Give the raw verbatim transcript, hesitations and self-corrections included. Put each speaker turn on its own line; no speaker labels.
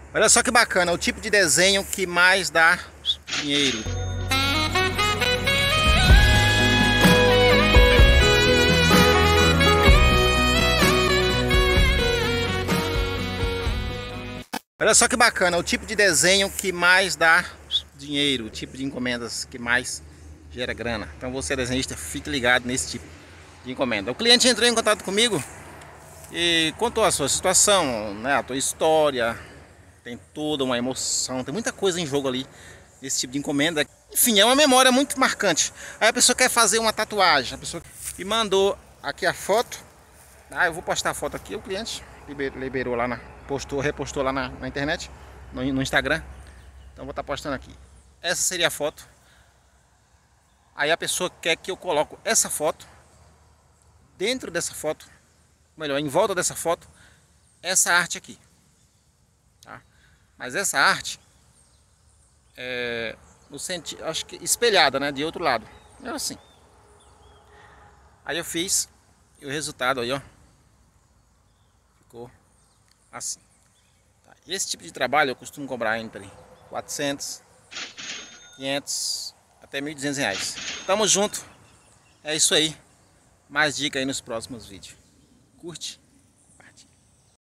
Olha só que bacana, o tipo de desenho que mais dá dinheiro. Olha só que bacana, o tipo de desenho que mais dá dinheiro, o tipo de encomendas que mais gera grana. Então você, desenhista, fique ligado nesse tipo de encomenda. O cliente entrou em contato comigo e contou a sua situação, né, a tua história. Tem toda uma emoção, tem muita coisa em jogo ali nesse tipo de encomenda. Enfim, é uma memória muito marcante. Aí a pessoa quer fazer uma tatuagem, a pessoa me mandou aqui a foto. Ah, eu vou postar a foto aqui, o cliente liberou, liberou lá na, postou, repostou lá na, na internet, no, no Instagram. Então vou estar postando aqui. Essa seria a foto. Aí a pessoa quer que eu coloque essa foto dentro dessa foto, melhor, em volta dessa foto, essa arte aqui. Tá? Mas essa arte é no sentido, acho que espelhada, né, de outro lado. É assim. Aí eu fiz e o resultado aí, ó, ficou assim. Tá? E esse tipo de trabalho eu costumo cobrar entre quatrocentos, quinhentos até mil e duzentos reais. Tamo junto. É isso aí. Mais dica aí nos próximos vídeos. Curte.